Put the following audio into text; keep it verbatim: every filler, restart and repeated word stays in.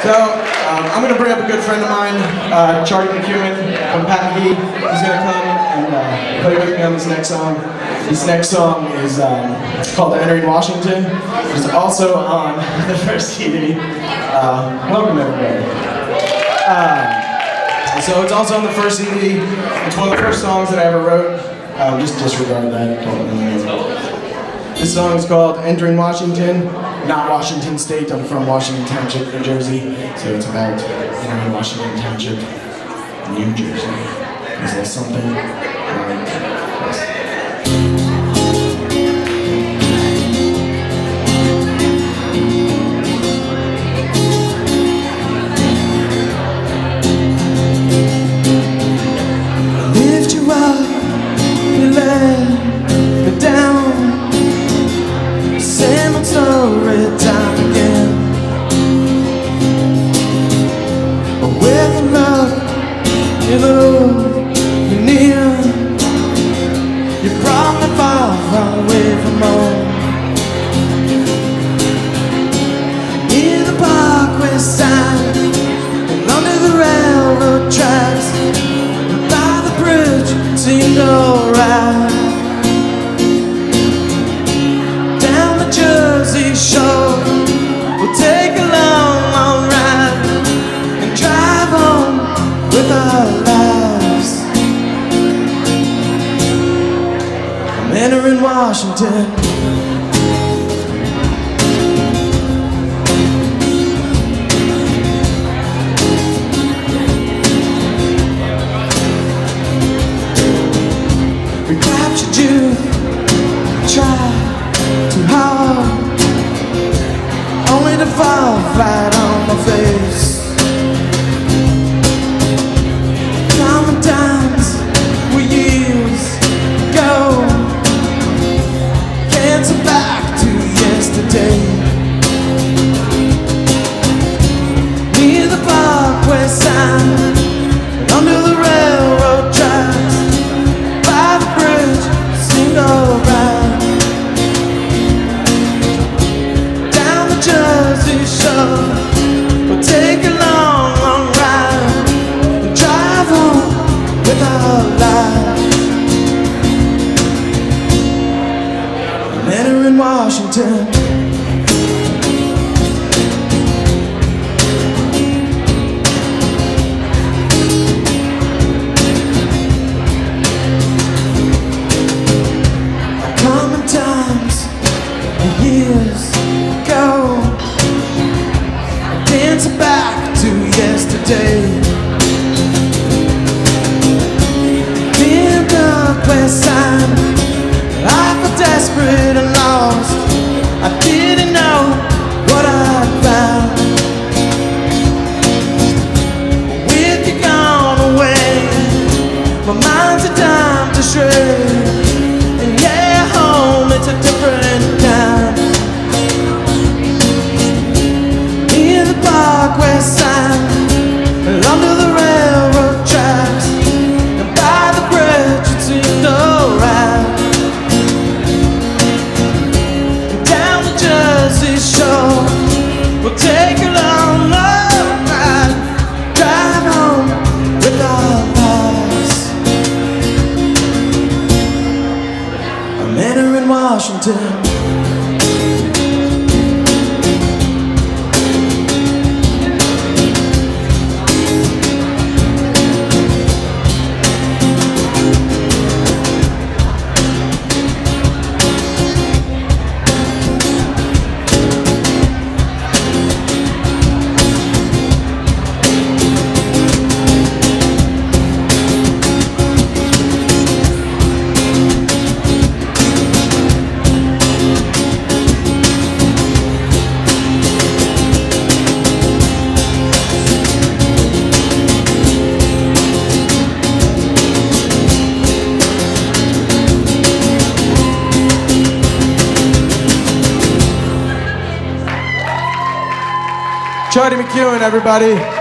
So, um, I'm going to bring up a good friend of mine, uh, Chardy McEwan from Pat McGee. He's going to come and uh, play with me on this next song. This next song is um, called Entering Washington. It's also on the first C D. Uh, welcome, everybody. Uh, so it's also on the first C D. It's one of the first songs that I ever wrote. Um, just disregard that. This song is called Entering Washington, not Washington State. I'm from Washington Township, New Jersey. So it's about entering Washington Township, New Jersey. Is there something like this? Lift you up, you let me down. Same story time again. With love, you know, you're near. You brought me far, far away from home. Near the parkway sign, and under the railroad tracks, and by the bridge seemed alright. Jersey shore, we'll take a long, long ride and drive home with our lives. I'm entering Washington. We captured you, tried too hard, only to fall flat on my face. Common times were years ago, can't turn back to yesterday. Near the parkway sign, under the railroad tracks, by the bridge seemed alright. Jersey shore, we'll take a long, long ride and drive home with our lives. I'm entering Washington. Common times and years ago, dance back to yesterday. Near the west side, I felt desperate and lost. I didn't know what I'd found. With you gone away, my mind's a dime to shred. And yeah, home, it's a different kind. Parkway sign, and under the railroad tracks, and by the bridge it seemed alright. Down the Jersey shore, we'll take a long, long ride, drive home with our lives. I'm entering Washington. Chardy McEwan, everybody.